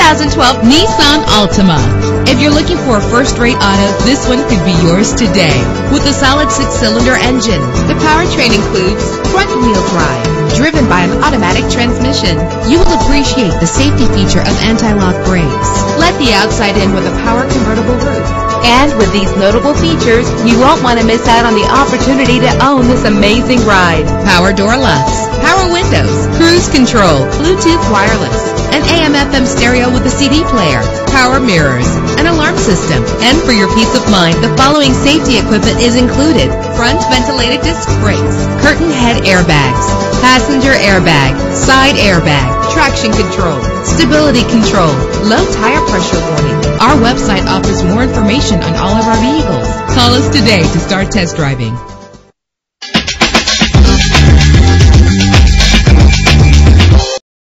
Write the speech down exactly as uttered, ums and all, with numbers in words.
thousand twelve Nissan Altima. If you're looking for a first-rate auto, this one could be yours today. With a solid six-cylinder engine, the powertrain includes front-wheel drive, driven by an automatic transmission. You will appreciate the safety feature of anti-lock brakes. Let the outside in with a power convertible roof. And with these notable features, you won't want to miss out on the opportunity to own this amazing ride. Power door locks, power windows, cruise control, Bluetooth wireless, an A M F M stereo with a C D player, power mirrors, an alarm system. And for your peace of mind, the following safety equipment is included: front ventilated disc brakes, curtain head airbags, passenger airbag, side airbag, traction control, stability control, low tire pressure warning. Our website offers more information on all of our vehicles. Call us today to start test driving.